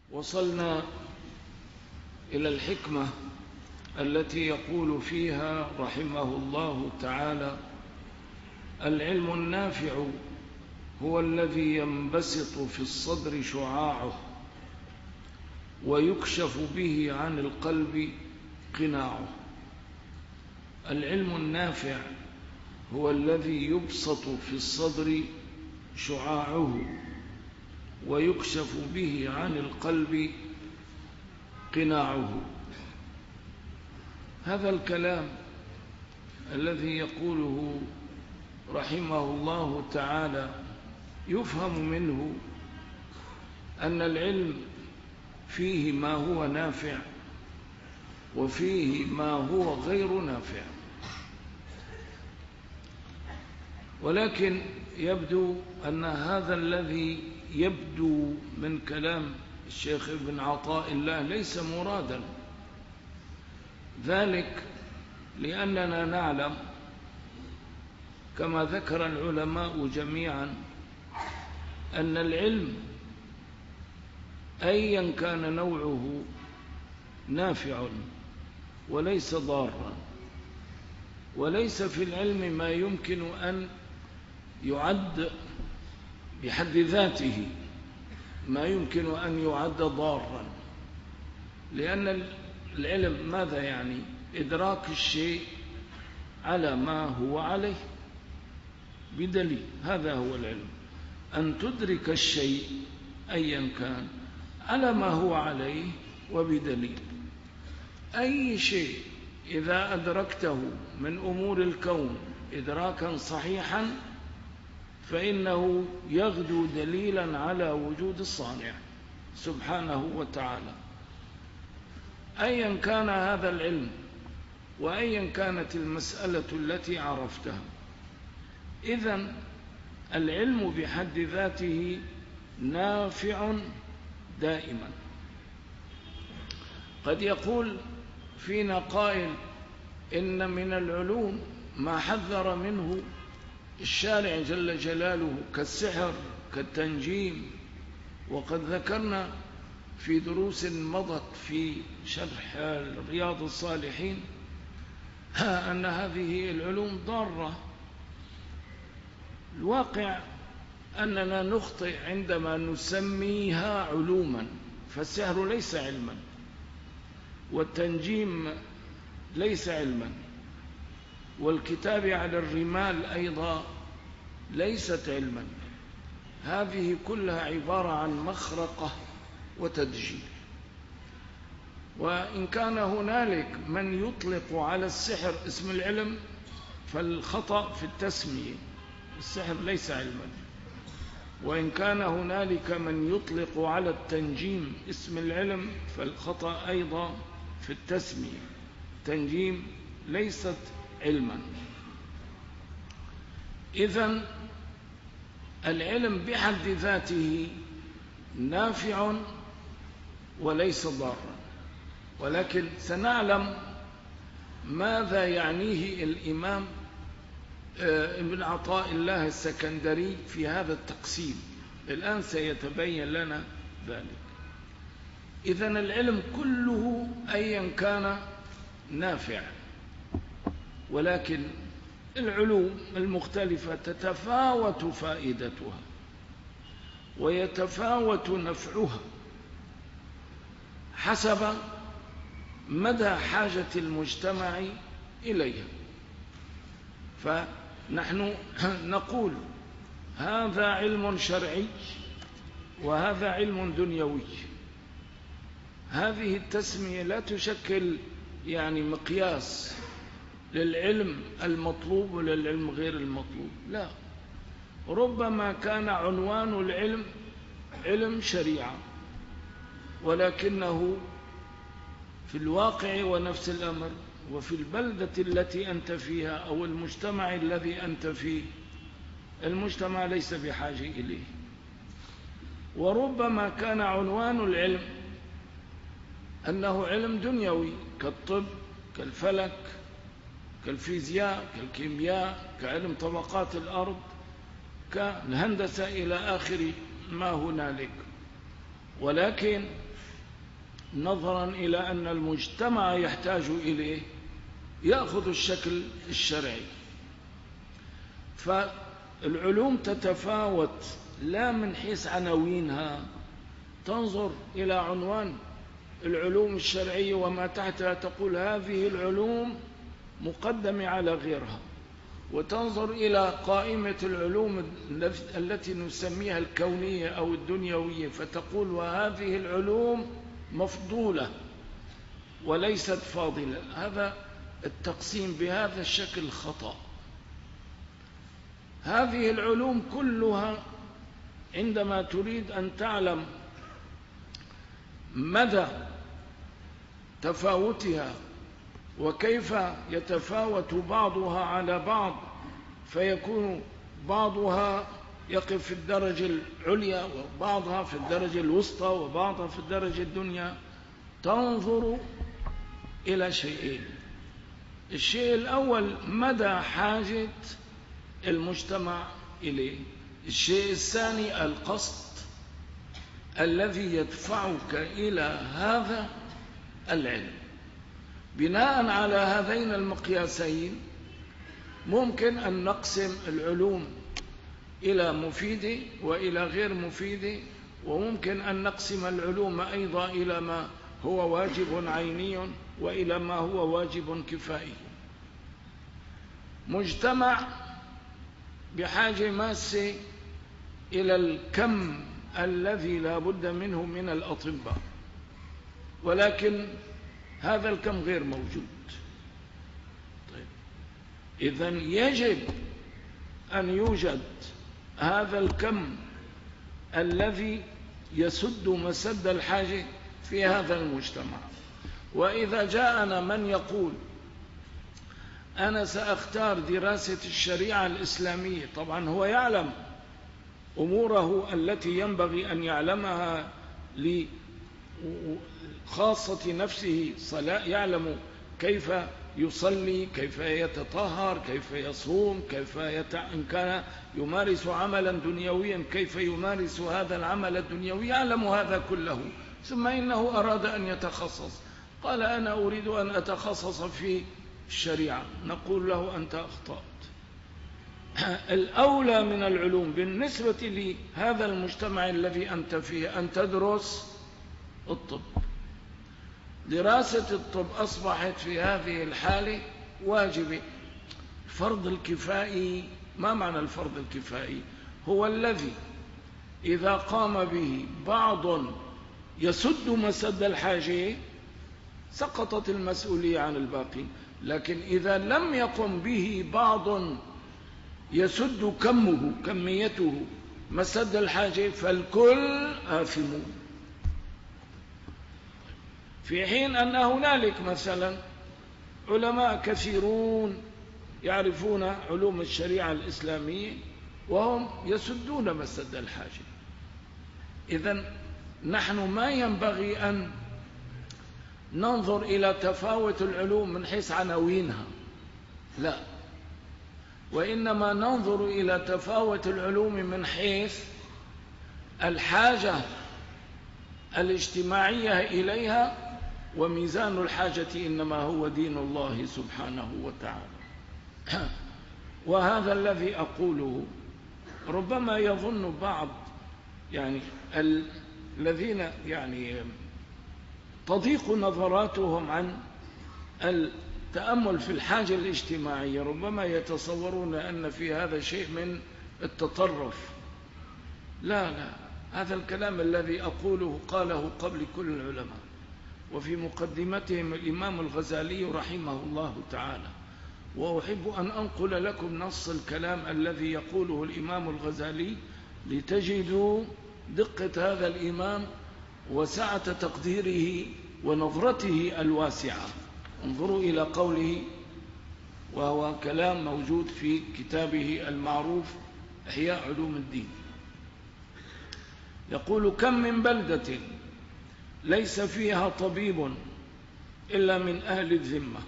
وصلنا إلى الحكمة التي يقول فيها رحمه الله تعالى: العلم النافع هو الذي ينبسط في الصدر شعاعه ويكشف به عن القلب قناعه. العلم النافع هو الذي يبسط في الصدر شعاعه ويكشف به عن القلب قناعه. هذا الكلام الذي يقوله رحمه الله تعالى يفهم منه أن العلم فيه ما هو نافع وفيه ما هو غير نافع، ولكن يبدو أن هذا الذي يبدو من كلام الشيخ ابن عطاء الله ليس مرادا، ذلك لأننا نعلم كما ذكر العلماء جميعا أن العلم أيا كان نوعه نافع وليس ضارا، وليس في العلم ما يمكن أن يعد بحد ذاته ما يمكن أن يعد ضارا، لأن العلم ماذا يعني؟ إدراك الشيء على ما هو عليه بدليل. هذا هو العلم، أن تدرك الشيء أيا كان على ما هو عليه وبدليل. أي شيء إذا أدركته من أمور الكون إدراكا صحيحا فإنه يغدو دليلا على وجود الصانع سبحانه وتعالى، أيا كان هذا العلم وأيا كانت المسألة التي عرفتها. إذن العلم بحد ذاته نافع دائما. قد يقول فينا قائل إن من العلوم ما حذر منه الشارع جل جلاله كالسحر كالتنجيم، وقد ذكرنا في دروس مضت في شرح رياض الصالحين أن هذه العلوم ضارة. الواقع أننا نخطئ عندما نسميها علوما، فالسحر ليس علما، والتنجيم ليس علما، والكتابة على الرمال أيضا ليست علما. هذه كلها عبارة عن مخرقة وتدجيل. وإن كان هنالك من يطلق على السحر اسم العلم فالخطأ في التسمية، السحر ليس علما. وإن كان هنالك من يطلق على التنجيم اسم العلم فالخطأ أيضا في التسمية، التنجيم ليست علما. إذن العلم بحد ذاته نافع وليس ضارا، ولكن سنعلم ماذا يعنيه الإمام ابن عطاء الله السكندري في هذا التقسيم. الآن سيتبين لنا ذلك. إذن العلم كله أيا كان نافع، ولكن العلوم المختلفة تتفاوت فائدتها ويتفاوت نفعها حسب مدى حاجة المجتمع إليها. فنحن نقول هذا علم شرعي وهذا علم دنيوي. هذه التسمية لا تشكل يعني مقياس للعلم المطلوب وللعلم غير المطلوب، لا. ربما كان عنوان العلم علم شريعة، ولكنه في الواقع ونفس الأمر وفي البلدة التي أنت فيها أو المجتمع الذي أنت فيه المجتمع ليس بحاجة إليه. وربما كان عنوان العلم أنه علم دنيوي كالطب كالفلك كالفيزياء كالكيمياء كعلم طبقات الأرض كالهندسة إلى آخر ما هنالك. ولكن نظرا إلى أن المجتمع يحتاج إليه يأخذ الشكل الشرعي. فالعلوم تتفاوت لا من حيث عناوينها، تنظر إلى عنوان العلوم الشرعية وما تحتها تقول هذه العلوم مقدمة على غيرها، وتنظر إلى قائمة العلوم التي نسميها الكونية أو الدنيوية فتقول وهذه العلوم مفضولة وليست فاضلة. هذا التقسيم بهذا الشكل خطأ. هذه العلوم كلها عندما تريد أن تعلم مدى تفاوتها وكيف يتفاوت بعضها على بعض، فيكون بعضها يقف في الدرجة العليا وبعضها في الدرجة الوسطى وبعضها في الدرجة الدنيا، تنظر إلى شيئين. الشيء الأول مدى حاجة المجتمع إليه. الشيء الثاني القصد الذي يدفعك إلى هذا العلم. بناء على هذين المقياسين ممكن أن نقسم العلوم إلى مفيدة وإلى غير مفيدة، وممكن أن نقسم العلوم أيضا إلى ما هو واجب عيني وإلى ما هو واجب كفائي. مجتمع بحاجة ماسة إلى الكم الذي لا بد منه من الأطباء، ولكن هذا الكم غير موجود. طيب، إذن يجب أن يوجد هذا الكم الذي يسد مسد الحاجة في هذا المجتمع. وإذا جاءنا من يقول أنا سأختار دراسة الشريعة الإسلامية، طبعا هو يعلم أموره التي ينبغي أن يعلمها لخاصة نفسه، يعلم كيف يصلي، كيف يتطهر، كيف يصوم، كيف إن كان يمارس عملا دنيويا كيف يمارس هذا العمل الدنيوي، يعلم هذا كله. ثم إنه أراد أن يتخصص، قال أنا أريد أن أتخصص في الشريعة، نقول له أنت أخطأت. الأولى من العلوم بالنسبة لهذا المجتمع الذي أنت فيه أن تدرس الطب. دراسة الطب أصبحت في هذه الحالة واجبة. الفرض الكفائي، ما معنى الفرض الكفائي؟ هو الذي إذا قام به بعض يسد مسد الحاجة سقطت المسؤولية عن الباقي، لكن إذا لم يقم به بعض يسد كميته مسد الحاجة فالكل آثمون. في حين أن هنالك مثلا علماء كثيرون يعرفون علوم الشريعة الإسلامية وهم يسدون مسد الحاجة. إذن نحن ما ينبغي أن ننظر إلى تفاوت العلوم من حيث عناوينها، لا، وإنما ننظر إلى تفاوت العلوم من حيث الحاجة الاجتماعية إليها، وميزان الحاجة إنما هو دين الله سبحانه وتعالى. وهذا الذي أقوله. ربما يظن بعض الذين تضيق نظراتهم عن التأمل في الحاجة الاجتماعية، ربما يتصورون أن في هذا شيء من التطرف. لا، هذا الكلام الذي أقوله قاله قبل كل العلماء، وفي مقدمتهم الإمام الغزالي رحمه الله تعالى. وأحب أن أنقل لكم نص الكلام الذي يقوله الإمام الغزالي لتجدوا دقة هذا الإمام وسعة تقديره ونظرته الواسعة. انظروا إلى قوله، وهو كلام موجود في كتابه المعروف إحياء علوم الدين. يقول: كم من بلدة ليس فيها طبيب إلا من أهل الذمة،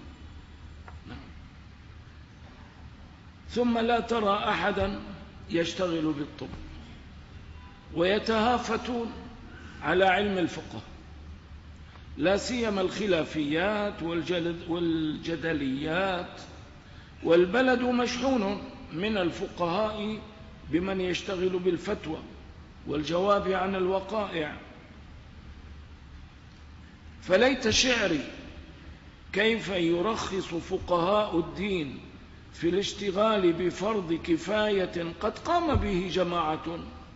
ثم لا ترى أحدا يشتغل بالطب، ويتهافتون على علم الفقه، لا سيما الخلافيات والجدليات، والبلد مشحون من الفقهاء بمن يشتغل بالفتوى والجواب عن الوقائع. فليت شعري كيف يرخص فقهاء الدين في الاشتغال بفرض كفاية قد قام به جماعة،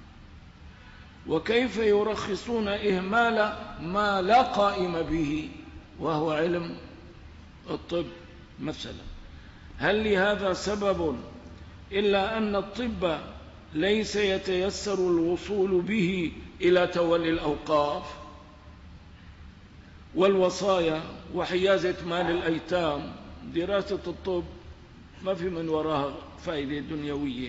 وكيف يرخصون إهمال ما لا قائم به وهو علم الطب مثلا. هل لهذا سبب إلا أن الطب ليس يتيسر الوصول به إلى تولي الأوقاف والوصايا وحيازة مال الأيتام؟ دراسة الطب ما في من وراها فائدة دنيوية.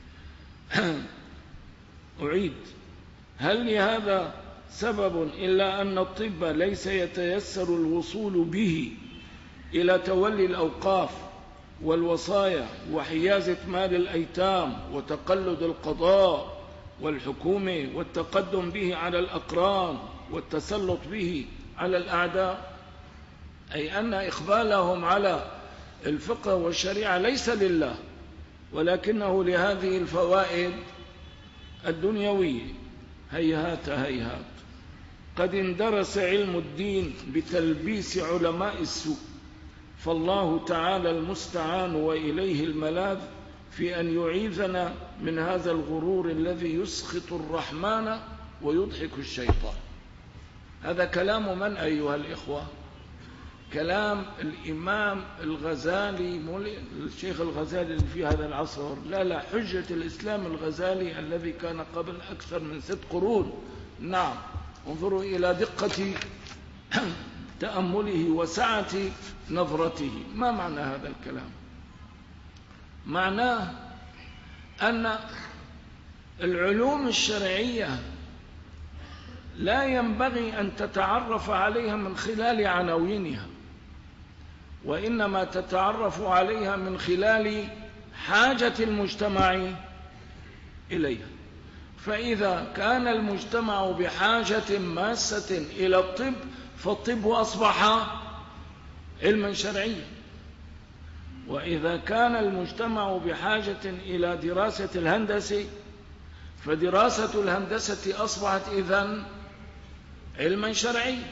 أعيد، هل لهذا سبب إلا أن الطب ليس يتيسر الوصول به إلى تولي الأوقاف والوصايا وحيازة مال الأيتام وتقلد القضاء والحكومة والتقدم به على الأقران والتسلط به على الأعداء؟ أي أن إقبالهم على الفقه والشريعة ليس لله، ولكنه لهذه الفوائد الدنيوية. هيهات هيهات، قد اندرس علم الدين بتلبيس علماء السوء، فالله تعالى المستعان وإليه الملاذ في أن يعيذنا من هذا الغرور الذي يسخط الرحمن ويضحك الشيطان. هذا كلام من أيها الإخوة؟ كلام الإمام الغزالي، الشيخ الغزالي اللي في هذا العصر، لا حجة الإسلام الغزالي الذي كان قبل أكثر من 6 قرون. نعم، انظروا إلى دقة تأمله وسعة نظرته. ما معنى هذا الكلام؟ معناه أن العلوم الشرعية لا ينبغي أن تتعرف عليها من خلال عناوينها، وإنما تتعرف عليها من خلال حاجة المجتمع إليها. فإذا كان المجتمع بحاجة ماسة إلى الطب فالطب أصبح علما شرعيا، وإذا كان المجتمع بحاجة إلى دراسة الهندسة فدراسة الهندسة أصبحت إذن علما شرعيا.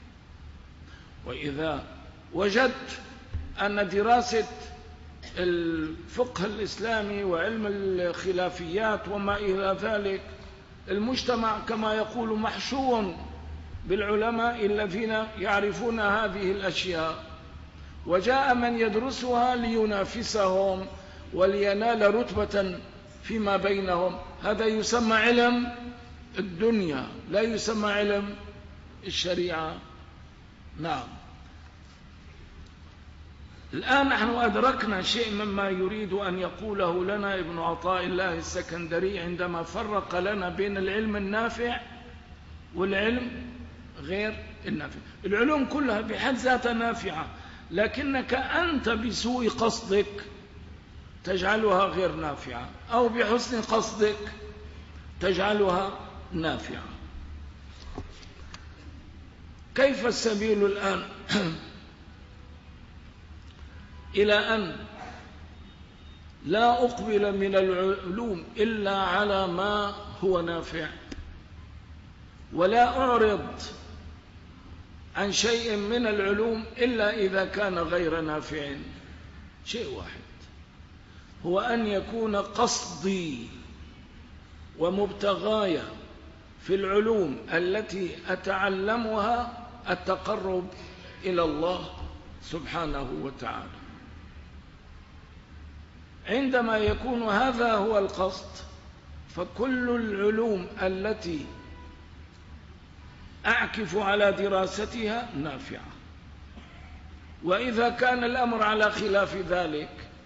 وإذا وجدت أن دراسة الفقه الإسلامي وعلم الخلافيات وما إلى ذلك، المجتمع كما يقول محشو بالعلماء الذين يعرفون هذه الأشياء، وجاء من يدرسها لينافسهم ولينال رتبة فيما بينهم، هذا يسمى علم الدنيا، لا يسمى علم الشريعة. نعم، الآن نحن أدركنا شيء مما يريد أن يقوله لنا ابن عطاء الله السكندري عندما فرق لنا بين العلم النافع والعلم غير النافع. العلوم كلها بحد ذاتها نافعة، لكنك أنت بسوء قصدك تجعلها غير نافعة، أو بحسن قصدك تجعلها نافعة. كيف السبيل الآن إلى أن لا أقبل من العلوم إلا على ما هو نافع، ولا أعرض عن شيء من العلوم إلا إذا كان غير نافع؟ شيء واحد، هو أن يكون قصدي ومبتغاي في العلوم التي أتعلمها التقرب إلى الله سبحانه وتعالى. عندما يكون هذا هو القصد فكل العلوم التي أعكف على دراستها نافعة. وإذا كان الأمر على خلاف ذلك،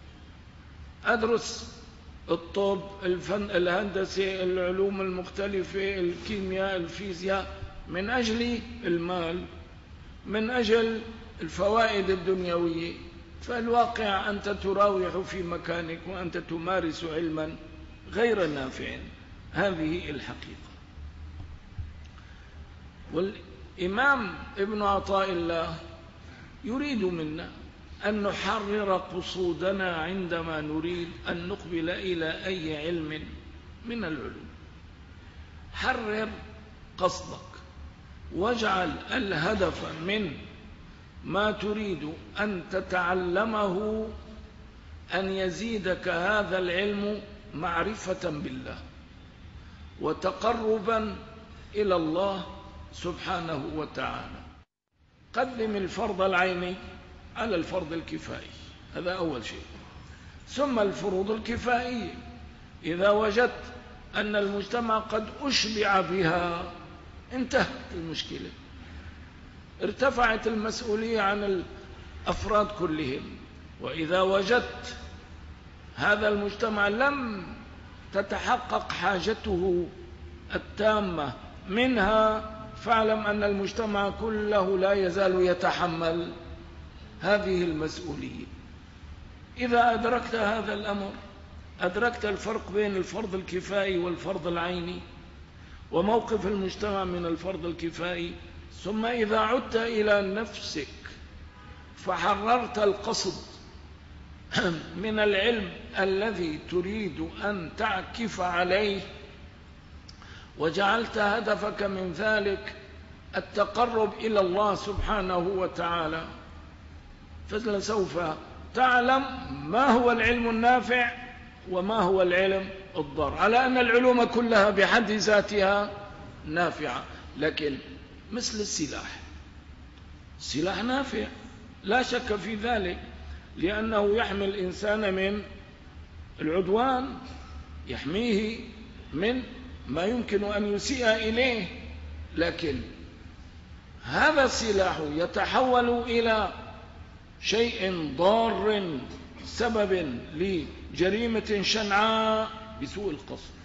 أدرس الطب، الفن، الهندسة، العلوم المختلفة، الكيمياء، الفيزياء، من أجل المال، من أجل الفوائد الدنيوية، فالواقع أنت تراوح في مكانك وأنت تمارس علما غير نافع. هذه الحقيقة. والإمام ابن عطاء الله يريد منا أن نحرر قصودنا عندما نريد أن نقبل إلى أي علم من العلوم. حرر قصدك، واجعل الهدف من ما تريد أن تتعلمه أن يزيدك هذا العلم معرفة بالله وتقربا إلى الله سبحانه وتعالى. قدم الفرض العيني على الفرض الكفائي، هذا أول شيء. ثم الفروض الكفائية إذا وجدت أن المجتمع قد أشبع بها انتهت المشكلة، ارتفعت المسؤولية عن الأفراد كلهم. وإذا وجدت هذا المجتمع لم تتحقق حاجته التامة منها، فاعلم أن المجتمع كله لا يزال يتحمل هذه المسؤولية. إذا أدركت هذا الأمر أدركت الفرق بين الفرض الكفائي والفرض العيني وموقف المجتمع من الفرض الكفائي. ثم إذا عدت إلى نفسك فحررت القصد من العلم الذي تريد أن تعكف عليه وجعلت هدفك من ذلك التقرب إلى الله سبحانه وتعالى، فسوف تعلم ما هو العلم النافع وما هو العلم الضار، على أن العلوم كلها بحد ذاتها نافعة. لكن مثل السلاح نافع لا شك في ذلك، لأنه يحمي الإنسان من العدوان، يحميه من ما يمكن أن يسيء إليه. لكن هذا السلاح يتحول إلى شيء ضار سبب لجريمة شنعاء بسوء القصد،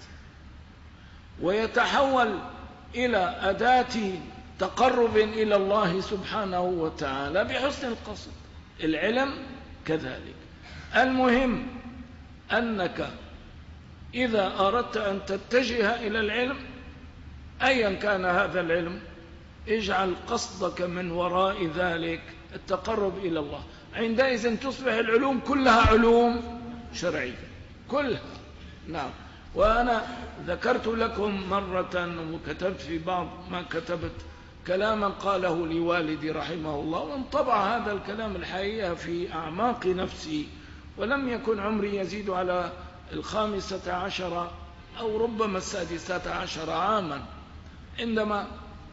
ويتحول إلى أداة تقرب إلى الله سبحانه وتعالى بحسن القصد. العلم كذلك. المهم أنك إذا أردت أن تتجه إلى العلم أيا كان هذا العلم اجعل قصدك من وراء ذلك التقرب إلى الله. عندئذ تصبح العلوم كلها علوم شرعية كلها. نعم. وأنا ذكرت لكم مرة وكتبت في بعض ما كتبت كلاما قاله لي والدي رحمه الله، وانطبع هذا الكلام الحقيقة في أعماق نفسي، ولم يكن عمري يزيد على 15 أو ربما 16 عاما عندما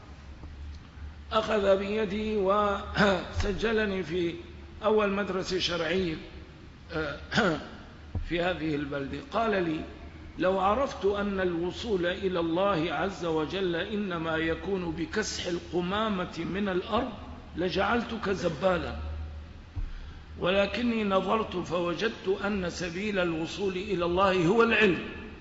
أخذ بيدي وسجلني في أول مدرسة شرعية في هذه البلدة. قال لي: لو عرفت أن الوصول إلى الله عز وجل إنما يكون بكسح القمامة من الأرض لجعلتك زبالا، ولكني نظرت فوجدت أن سبيل الوصول إلى الله هو العلم،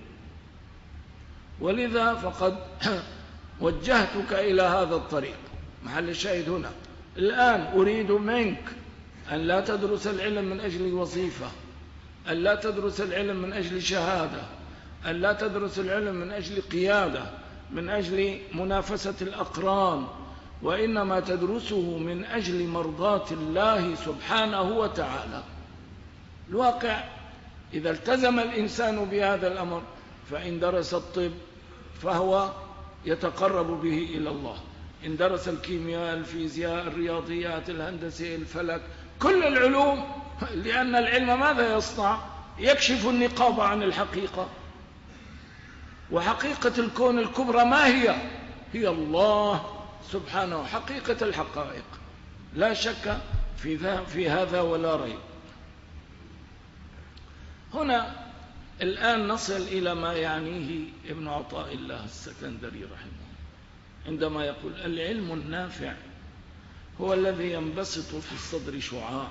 ولذا فقد وجهتك إلى هذا الطريق. محل الشاهد هنا. الآن أريد منك أن لا تدرس العلم من أجل وظيفة، أن لا تدرس العلم من أجل شهادة، أن لا تدرس العلم من أجل قيادة، من أجل منافسة الأقران، وإنما تدرسه من أجل مرضاة الله سبحانه وتعالى. الواقع إذا التزم الإنسان بهذا الأمر فإن درس الطب فهو يتقرب به إلى الله، إن درس الكيمياء، الفيزياء، الرياضيات، الهندسة، الفلك، كل العلوم، لأن العلم ماذا يصنع؟ يكشف النقاب عن الحقيقة. وحقيقة الكون الكبرى ما هي؟ هي الله سبحانه، حقيقة الحقائق، لا شك في هذا ولا ريب. هنا الآن نصل إلى ما يعنيه ابن عطاء الله السكندري رحمه عندما يقول: العلم النافع هو الذي ينبسط في الصدر شعاعه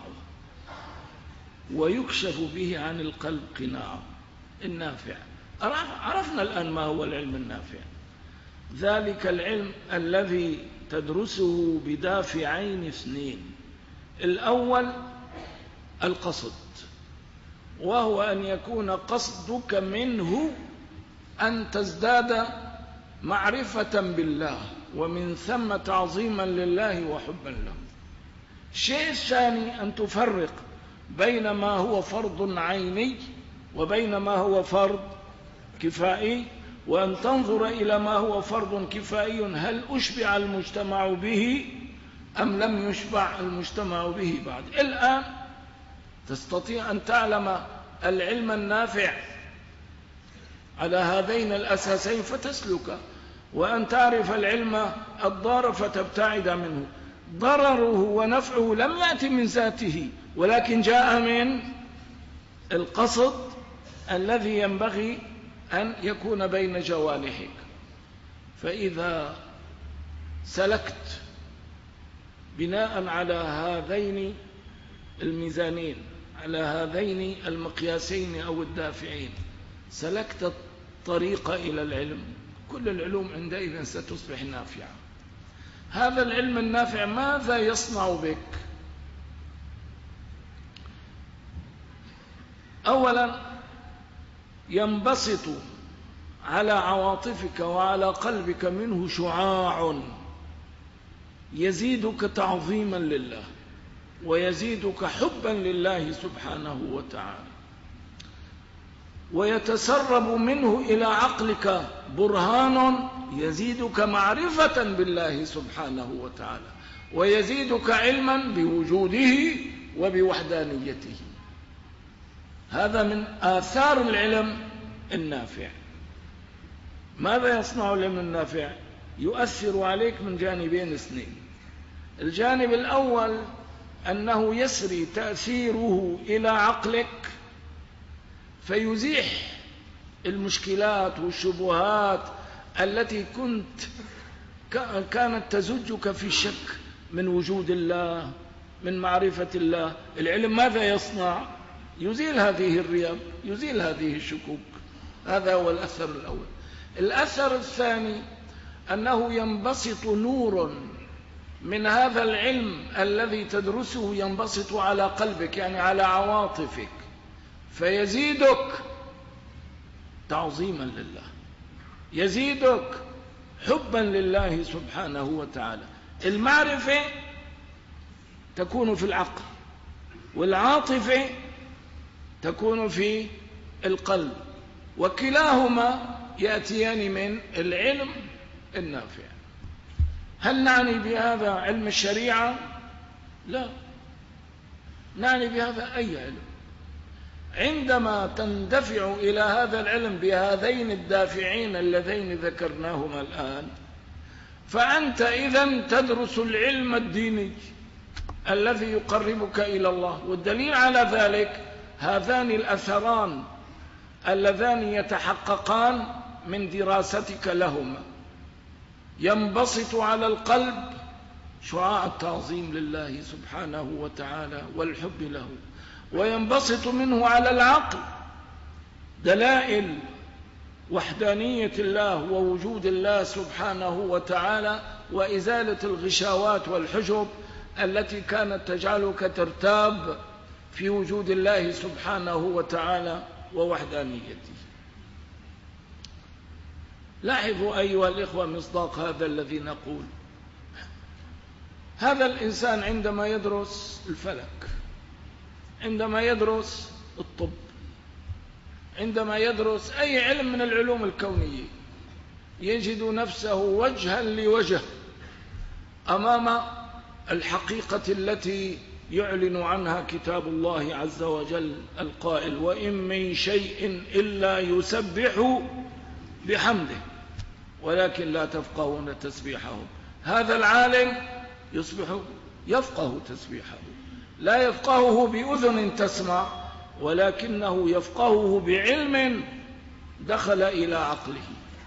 ويكشف به عن القلب قناعه. النافع عرفنا الآن ما هو العلم النافع. ذلك العلم الذي تدرسه بدافعين اثنين: الأول القصد، وهو أن يكون قصدك منه أن تزداد معرفة بالله ومن ثم تعظيما لله وحبا له. الشيء الثاني أن تفرق بين ما هو فرض عيني وبين ما هو فرض كفائي، وأن تنظر إلى ما هو فرض كفائي هل أشبع المجتمع به أم لم يشبع المجتمع به بعد. الآن تستطيع أن تعلم العلم النافع على هذين الأساسين فتسلك، وأن تعرف العلم الضار فتبتعد منه. ضرره ونفعه لم يأتي من ذاته، ولكن جاء من القصد الذي ينبغي أن يكون بين جوانحك. فإذا سلكت بناء على هذين الميزانين، على هذين المقياسين أو الدافعين، سلكت الطريق إلى العلم، كل العلوم عندئذ ستصبح نافعة. هذا العلم النافع ماذا يصنع بك؟ أولا ينبسط على عواطفك وعلى قلبك منه شعاع يزيدك تعظيما لله ويزيدك حبا لله سبحانه وتعالى، ويتسرب منه إلى عقلك برهان يزيدك معرفة بالله سبحانه وتعالى، ويزيدك علما بوجوده وبوحدانيته. هذا من آثار العلم النافع. ماذا يصنع العلم النافع؟ يؤثر عليك من جانبين اثنين. الجانب الأول أنه يسري تأثيره إلى عقلك فيزيح المشكلات والشبهات التي كانت تزجك في الشك من وجود الله، من معرفة الله. العلم ماذا يصنع؟ يزيل هذه الريب، يزيل هذه الشكوك. هذا هو الأثر الأول. الأثر الثاني أنه ينبسط نور من هذا العلم الذي تدرسه، ينبسط على قلبك يعني على عواطفك، فيزيدك تعظيما لله، يزيدك حبا لله سبحانه وتعالى. المعرفة تكون في العقل، والعاطفة تكون في القلب، وكلاهما يأتيان من العلم النافع. هل نعني بهذا علم الشريعة؟ لا، نعني بهذا أي علم. عندما تندفع إلى هذا العلم بهذين الدافعين اللذين ذكرناهما الآن، فأنت إذن تدرس العلم الديني الذي يقربك إلى الله. والدليل على ذلك هذان الأثران اللذان يتحققان من دراستك لهما. ينبسط على القلب شعاع التعظيم لله سبحانه وتعالى والحب له، وينبسط منه على العقل دلائل وحدانية الله ووجود الله سبحانه وتعالى، وإزالة الغشاوات والحجب التي كانت تجعلك ترتاب في وجود الله سبحانه وتعالى ووحدانيته. لاحظوا أيها الإخوة مصداق هذا الذي نقول. هذا الإنسان عندما يدرس الفلك، عندما يدرس الطب، عندما يدرس أي علم من العلوم الكونية، يجد نفسه وجها لوجه أمام الحقيقة التي يعلن عنها كتاب الله عز وجل القائل: وإن من شيء إلا يسبح بحمده ولكن لا تفقهون تسبيحه. هذا العالم يصبح يفقه تسبيحه، لا يفقهه بأذن تسمع، ولكنه يفقهه بعلم دخل إلى عقله.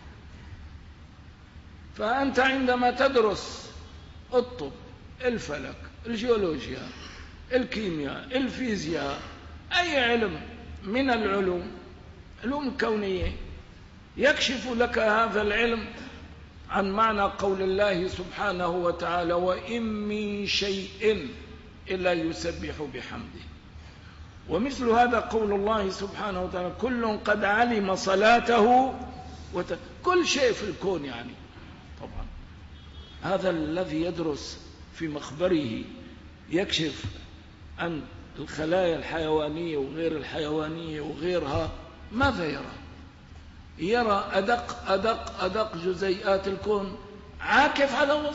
فأنت عندما تدرس الطب، الفلك، الجيولوجيا، الكيمياء، الفيزياء، أي علم من العلوم، علوم كونية، يكشف لك هذا العلم عن معنى قول الله سبحانه وتعالى: وإن من شيء إلا يسبح بحمده. ومثل هذا قول الله سبحانه وتعالى: كل قد علم صلاته كل شيء في الكون يعني طبعا هذا الذي يدرس في مخبره يكشف عن الخلايا الحيوانية وغير الحيوانية وغيرها، ماذا يرى؟ يرى أدق جزيئات الكون، عاكف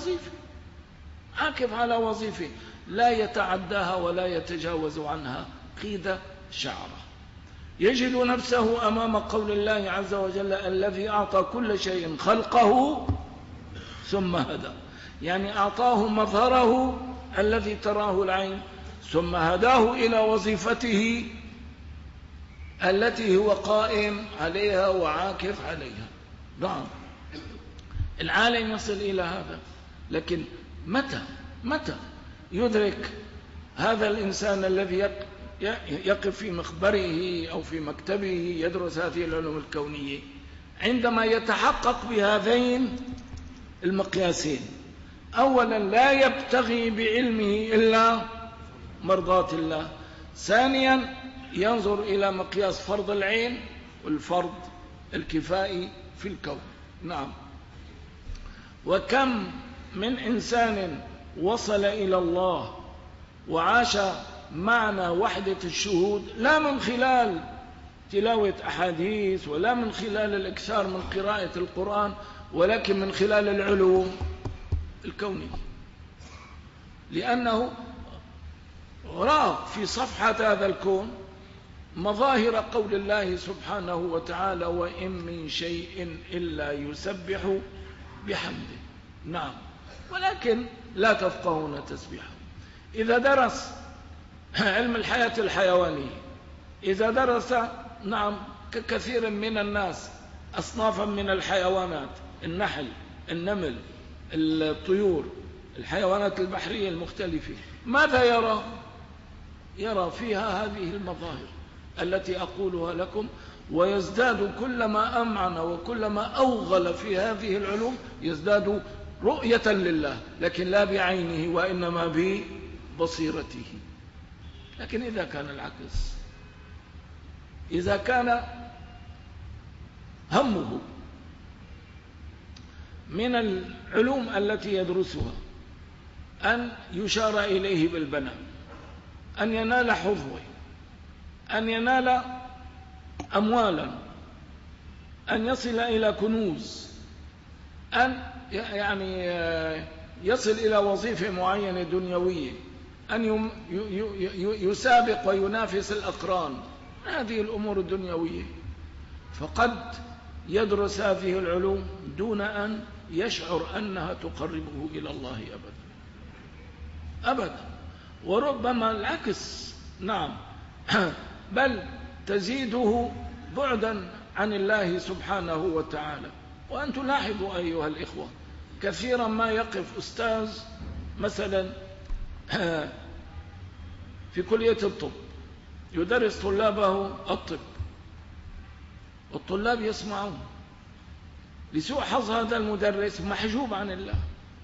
على وظيفة لا يتعداها ولا يتجاوز عنها قيد شعره. يجد نفسه أمام قول الله عز وجل الذي أعطى كل شيء خلقه ثم هدى، يعني أعطاه مظهره الذي تراه العين ثم هداه إلى وظيفته التي هو قائم عليها وعاكف عليها. نعم، العالم يصل إلى هذا، لكن متى يدرك هذا الإنسان الذي يقف في مخبره أو في مكتبه يدرس هذه العلوم الكونية؟ عندما يتحقق بهذين المقياسين: أولا لا يبتغي بعلمه إلا مرضاة الله، ثانيا ينظر إلى مقياس فرض العين والفرض الكفائي في الكون. نعم، وكم من إنسان وصل إلى الله وعاش معنى وحدة الشهود، لا من خلال تلاوة أحاديث ولا من خلال الإكثار من قراءة القرآن، ولكن من خلال العلوم الكونية، لأنه رأى في صفحة هذا الكون مظاهر قول الله سبحانه وتعالى: وإن من شيء إلا يسبح بحمده. نعم، ولكن لا تفقهون تسبيحه. إذا درس علم الحياة الحيوانية، إذا درس ككثير من الناس أصنافا من الحيوانات، النحل، النمل، الطيور، الحيوانات البحرية المختلفة، ماذا يرى؟ يرى فيها هذه المظاهر التي أقولها لكم، ويزداد كلما أمعن وكلما أوغل في هذه العلوم يزداد رؤية لله، لكن لا بعينه وإنما ببصيرته. لكن إذا كان العكس، إذا كان همه من العلوم التي يدرسها أن يشار إليه بالبنان، أن ينال حظوة، أن ينال أموالا، أن يصل إلى كنوز، أن يصل إلى وظيفة معينة دنيوية، أن يسابق وينافس الأقران، هذه الأمور الدنيوية، فقد يدرس هذه العلوم دون أن يشعر أنها تقربه إلى الله أبدا، وربما العكس. نعم، بل تزيده بعدا عن الله سبحانه وتعالى. وأن تلاحظوا أيها الإخوة، كثيرا ما يقف أستاذ مثلا في كلية الطب يدرس طلابه الطب، والطلاب يسمعون. لسوء حظ هذا المدرس محجوب عن الله،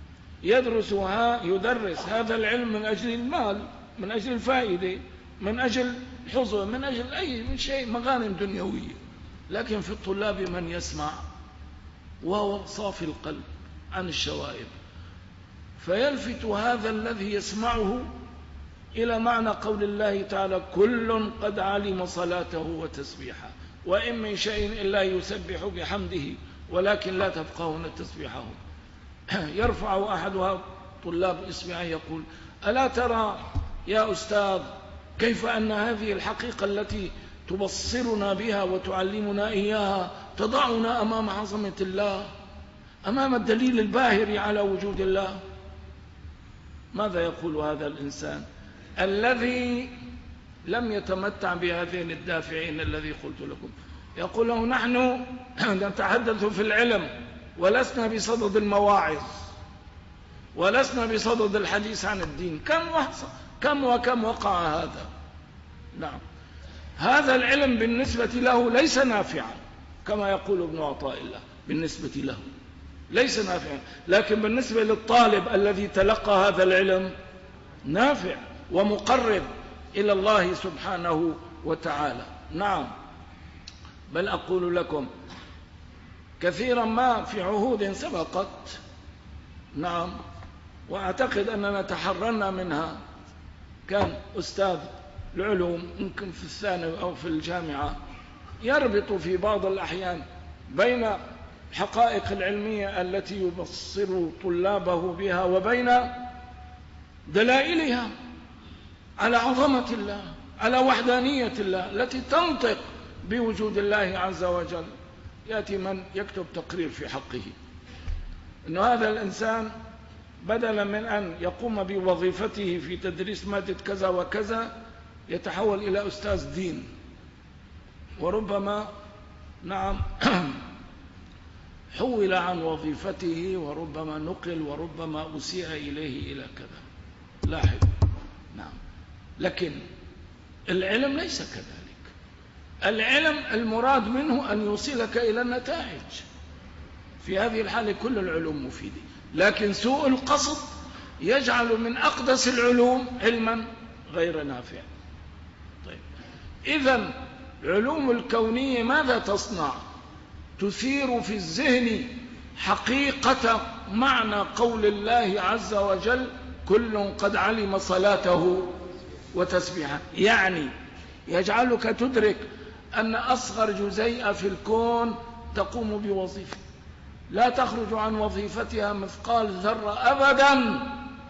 يدرس هذا العلم من أجل المال، من أجل الفائدة، من أجل الحظوة، من أجل أي شيء، مغانم دنيوية. لكن في الطلاب من يسمع وهو صافي القلب عن الشوائب، فيلفت هذا الذي يسمعه إلى معنى قول الله تعالى: كل قد علم صلاته وتسبيحه وإن من شيء إلا يسبح بحمده ولكن لا تفقهون تسبيحه. يرفع أحدها طلاب إصبعه يقول: ألا ترى يا أستاذ كيف أن هذه الحقيقة التي تبصرنا بها وتعلمنا إياها تضعنا أمام عظمة الله، أمام الدليل الباهر على وجود الله؟ ماذا يقول هذا الإنسان الذي لم يتمتع بهذين الدافعين الذي قلت لكم؟ يقول له: نحن نتحدث في العلم ولسنا بصدد المواعظ، ولسنا بصدد الحديث عن الدين. كم وقع هذا. نعم، هذا العلم بالنسبة له ليس نافعا كما يقول ابن عطاء الله، بالنسبة له ليس نافعا، لكن بالنسبة للطالب الذي تلقى هذا العلم نافع ومقرب إلى الله سبحانه وتعالى. نعم، بل أقول لكم كثيرا ما في عهود سبقت نعم، وأعتقد أننا تحررنا منها. كان أستاذ العلوم يمكن في الثانوي أو في الجامعة يربط في بعض الأحيان بين الحقائق العلمية التي يبصر طلابه بها وبين دلائلها على عظمة الله، على وحدانية الله التي تنطق بوجود الله عز وجل. يأتي من يكتب تقرير في حقه أن هذا الإنسان بدلا من أن يقوم بوظيفته في تدريس مادة كذا وكذا يتحول إلى أستاذ دين، وربما نعم حول عن وظيفته، وربما نقل، وربما أسيء إليه إلى كذا. لاحظ. نعم، لكن العلم ليس كذلك. العلم المراد منه أن يوصلك إلى النتائج. في هذه الحالة كل العلوم مفيدة، لكن سوء القصد يجعل من أقدس العلوم علما غير نافع. طيب، إذن العلوم الكونية ماذا تصنع؟ تثير في الذهن حقيقة معنى قول الله عز وجل: كل قد علم صلاته وتسبيحه. يعني يجعلك تدرك أن أصغر جزيئة في الكون تقوم بوظيفة لا تخرج عن وظيفتها مثقال ذرة أبدا.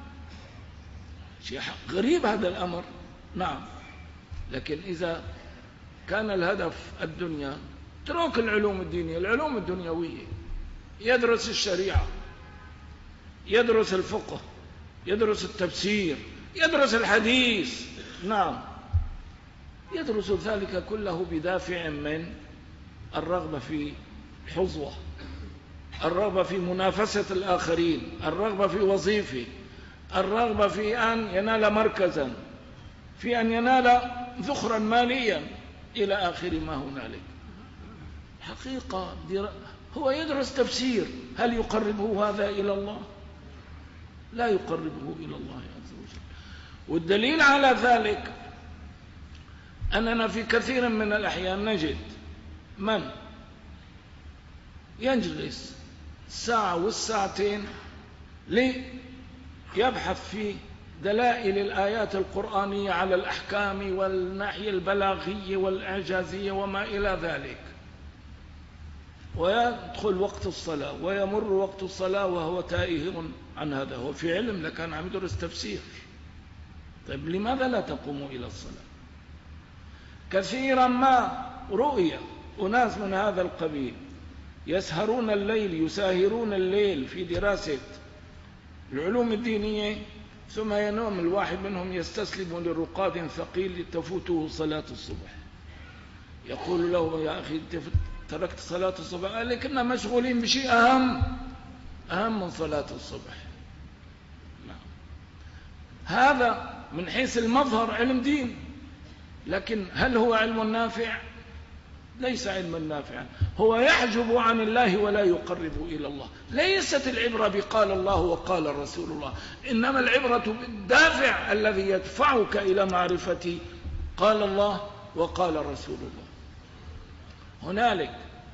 شيء غريب هذا الأمر. نعم، لكن إذا كان الهدف الدنيا، اترك العلوم الدينية، العلوم الدنيوية، يدرس الشريعة، يدرس الفقه، يدرس التفسير، يدرس الحديث. نعم، يدرس ذلك كله بدافع من الرغبة في الحظوة، الرغبة في منافسة الآخرين، الرغبة في وظيفة، الرغبة في أن ينال مركزا، في أن ينال ذخرا ماليا إلى آخر ما هنالك. حقيقة هو يدرس تفسير، هل يقربه هذا إلى الله؟ لا يقربه إلى الله عز وجل. والدليل على ذلك أننا في كثير من الأحيان نجد من يجلس ساعة والساعتين ليبحث في دلائل الآيات القرآنية على الأحكام والناحية البلاغية والإعجازية وما إلى ذلك، ويدخل وقت الصلاة ويمر وقت الصلاة وهو تائه عن هذا. هو في علم لكان عم يدرس تفسير. طيب، لماذا لا تقوم إلى الصلاة؟ كثيرا ما رؤية أناس من هذا القبيل يسهرون الليل، يساهرون الليل في دراسة العلوم الدينية، ثم ينام الواحد منهم يستسلم لرقاد ثقيل تفوته صلاة الصبح. يقول له: يا أخي تركت صلاة الصبح؟ قال: لكننا مشغولين بشيء أهم من صلاة الصبح. هذا من حيث المظهر علم دين، لكن هل هو علم نافع؟ ليس علما نافعا، هو يحجب عن الله ولا يقرب إلى الله. ليست العبرة بقال الله وقال رسول الله، إنما العبرة بالدافع الذي يدفعك إلى معرفة قال الله وقال رسول الله. هنالك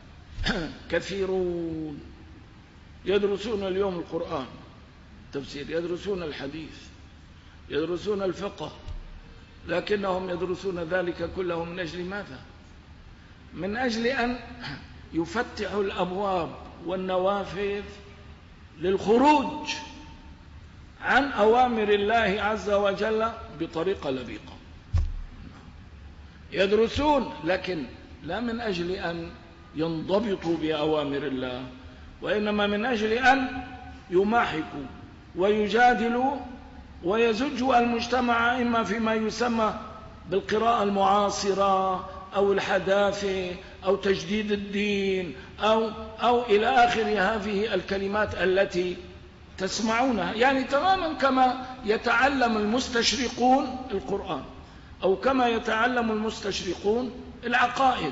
كثيرون يدرسون اليوم القرآن تفسير، يدرسون الحديث، يدرسون الفقه، لكنهم يدرسون ذلك كله من أجل ماذا؟ من أجل أن يفتحوا الأبواب والنوافذ للخروج عن أوامر الله عز وجل بطريقة لبيقة. يدرسون لكن لا من أجل أن ينضبطوا بأوامر الله، وإنما من أجل أن يماحكوا ويجادلوا ويزجوا المجتمع، إما فيما يسمى بالقراءة المعاصرة أو الحداثة أو تجديد الدين أو إلى آخر هذه الكلمات التي تسمعونها. يعني تماما كما يتعلم المستشرقون القرآن، أو كما يتعلم المستشرقون العقائد.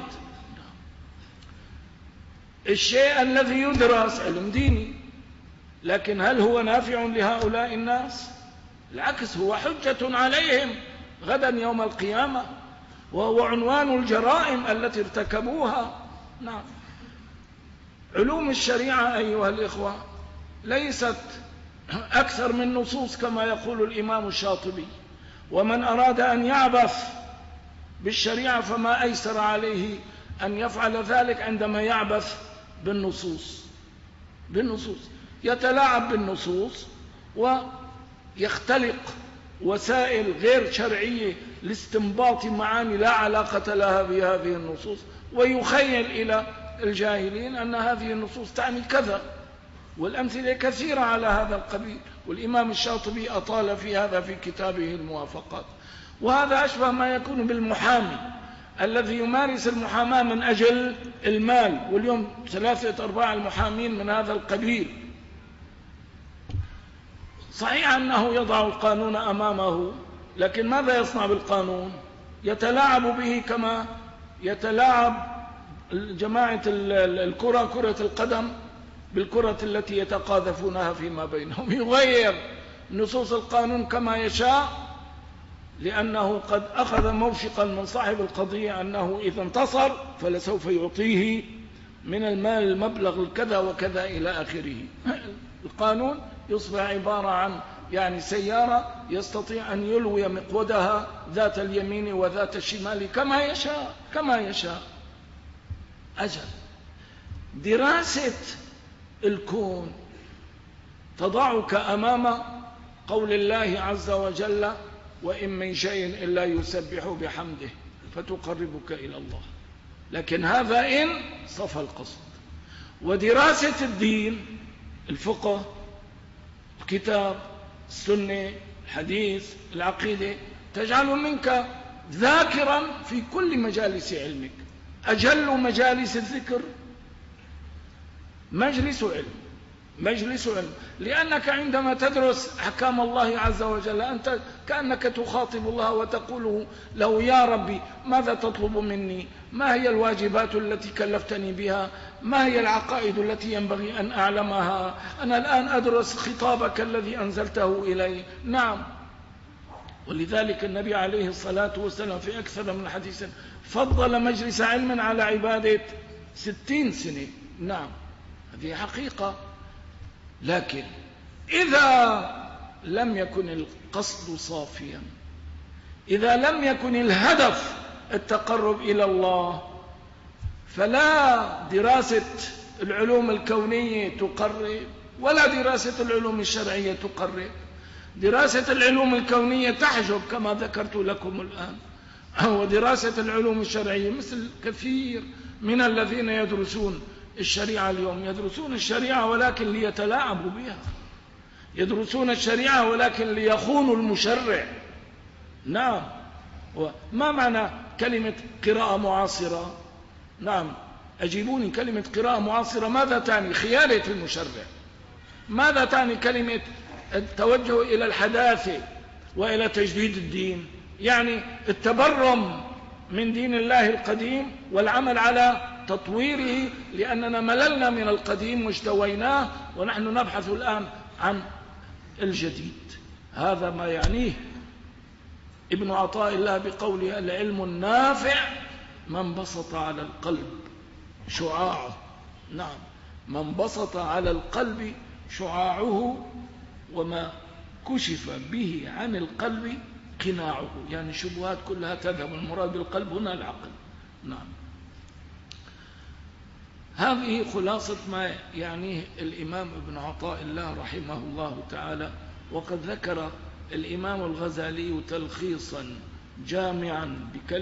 الشيء الذي يدرس علم ديني، لكن هل هو نافع لهؤلاء الناس؟ العكس، هو حجة عليهم غدا يوم القيامة، وهو عنوان الجرائم التي ارتكبوها. نعم، علوم الشريعة أيها الإخوة ليست أكثر من نصوص كما يقول الإمام الشاطبي. ومن أراد أن يعبث بالشريعة فما أيسر عليه أن يفعل ذلك عندما يعبث بالنصوص. يتلاعب بالنصوص ويختلق وسائل غير شرعية لاستنباط معاني لا علاقة لها بهذه النصوص، ويخيل إلى الجاهلين أن هذه النصوص تعني كذا، والأمثلة كثيرة على هذا القبيل. والإمام الشاطبي أطال في هذا في كتابه الموافقات. وهذا أشبه ما يكون بالمحامي الذي يمارس المحاماة من أجل المال، واليوم 3/4 المحامين من هذا القبيل. صحيح أنه يضع القانون أمامه، لكن ماذا يصنع بالقانون؟ يتلاعب به كما يتلاعب جماعة الكرة، كرة القدم، بالكرة التي يتقاذفونها فيما بينهم. يغير نصوص القانون كما يشاء، لأنه قد أخذ موثقا من صاحب القضية أنه إذا انتصر فلسوف يعطيه من المال المبلغ الكذا وكذا إلى آخره. القانون يصبح عبارة عن يعني سيارة يستطيع أن يلوي مقودها ذات اليمين وذات الشمال كما يشاء. أجل دراسة الكون تضعك أمام قول الله عز وجل: وإن من شيء إلا يسبح بحمده فتقربك إلى الله. لكن هذا إن صفى القصد. ودراسة الدين، الفقه، الكتاب، السنة، الحديث، العقيدة، تجعل منك ذاكرا في كل مجالس علمك. أجل مجالس الذكر مجلس علم، لأنك عندما تدرس أحكام الله عز وجل أنت كأنك تخاطب الله وتقول له: يا ربي ماذا تطلب مني؟ ما هي الواجبات التي كلفتني بها؟ ما هي العقائد التي ينبغي أن أعلمها؟ أنا الآن أدرس خطابك الذي أنزلته إلي. نعم. ولذلك النبي عليه الصلاة والسلام في أكثر من حديث فضل مجلس علم على عبادة 60 سنة. نعم، هذه حقيقة. لكن إذا لم يكن القصد صافيا، إذا لم يكن الهدف التقرب إلى الله، فلا دراسة العلوم الكونية تقرب ولا دراسة العلوم الشرعية تقرب. دراسة العلوم الكونية تحجب كما ذكرت لكم الآن، ودراسة العلوم الشرعية مثل كثير من الذين يدرسون الشريعة اليوم يدرسون الشريعة ولكن ليتلاعبوا بها، يدرسون الشريعة ولكن ليخونوا المشرع. نعم. ما معنى كلمة قراءة معاصرة؟ نعم، أجيبوني، كلمة قراءة معاصرة ماذا تعني؟ خيانة المشرع. ماذا تعني كلمة التوجه إلى الحداثة وإلى تجديد الدين؟ يعني التبرم من دين الله القديم والعمل على تطويره، لأننا مللنا من القديم واجتويناه ونحن نبحث الآن عن الجديد. هذا ما يعنيه ابن عطاء الله بقوله: العلم النافع من بسط على القلب شعاعه. نعم، من بسط على القلب شعاعه وما كشف به عن القلب قناعه. يعني الشبهات كلها تذهب، المراد بالقلب هنا العقل. نعم. هذه خلاصة ما يعنيه الإمام ابن عطاء الله رحمه الله تعالى. وقد ذكر الإمام الغزالي تلخيصا جامعا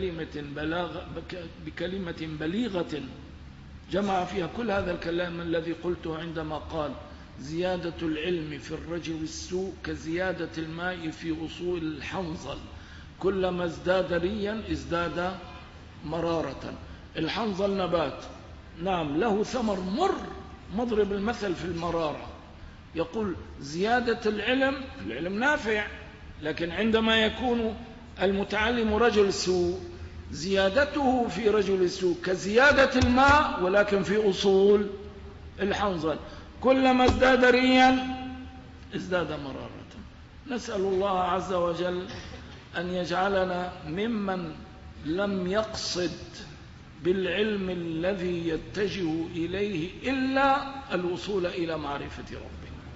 بكلمة بليغة جمع فيها كل هذا الكلام الذي قلته عندما قال: زيادة العلم في الرجل السوء كزيادة الماء في أصول الحنظل، كلما ازداد ريا ازداد مرارة. الحنظل نبات، نعم، له ثمر مر، مضرب المثل في المرارة. يقول زيادة العلم نافع، لكن عندما يكون المتعلم رجل سوء زيادته في رجل السوء كزيادة الماء ولكن في أصول الحنظل، كلما ازداد ريا ازداد مرارة. نسأل الله عز وجل أن يجعلنا ممن لم يقصد بالعلم الذي يتجه إليه إلا الوصول إلى معرفة ربه.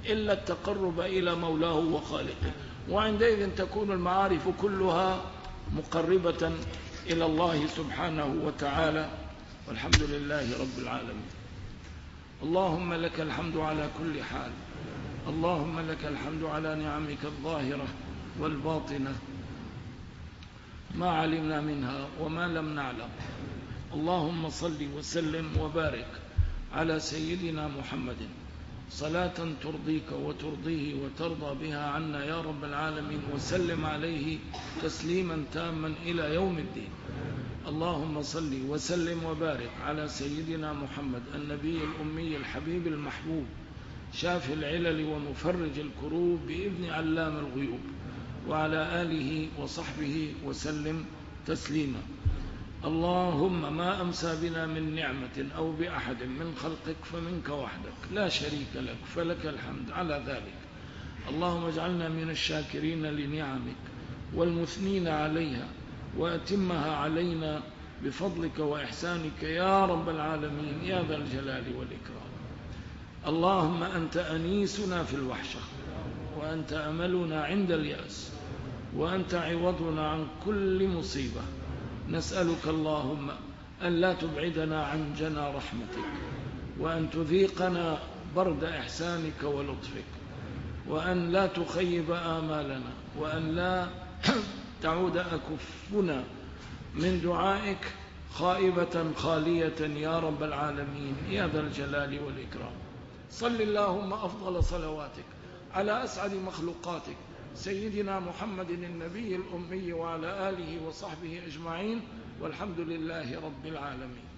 إلا التقرب إلى مولاه وخالقه، وعندئذ تكون المعارف كلها مقربة إلى الله سبحانه وتعالى. والحمد لله رب العالمين. اللهم لك الحمد على كل حال، اللهم لك الحمد على نعمك الظاهرة والباطنة، ما علمنا منها وما لم نعلم. اللهم صل وسلم وبارك على سيدنا محمد صلاة ترضيك وترضيه وترضى بها عنا يا رب العالمين، وسلم عليه تسليما تاما إلى يوم الدين. اللهم صل وسلم وبارك على سيدنا محمد النبي الأمي الحبيب المحبوب، شافي العلل ومفرج الكروب بإذن علام الغيوب، وعلى آله وصحبه وسلم تسليما. اللهم ما أمسى بنا من نعمة أو بأحد من خلقك فمنك وحدك لا شريك لك، فلك الحمد على ذلك. اللهم اجعلنا من الشاكرين لنعمك والمثنين عليها، وأتمها علينا بفضلك وإحسانك يا رب العالمين يا ذا الجلال والإكرام. اللهم أنت أنيسنا في الوحشة، وأنت أملنا عند اليأس، وأنت عوضنا عن كل مصيبة. نسألك اللهم أن لا تبعدنا عن جنى رحمتك، وأن تذيقنا برد إحسانك ولطفك، وأن لا تخيب آمالنا، وأن لا تعود أكفنا من دعائك خائبة خالية يا رب العالمين يا ذا الجلال والإكرام. صل اللهم أفضل صلواتك على أسعد مخلوقاتك سيدنا محمد النبي الأمي، وعلى آله وصحبه أجمعين، والحمد لله رب العالمين.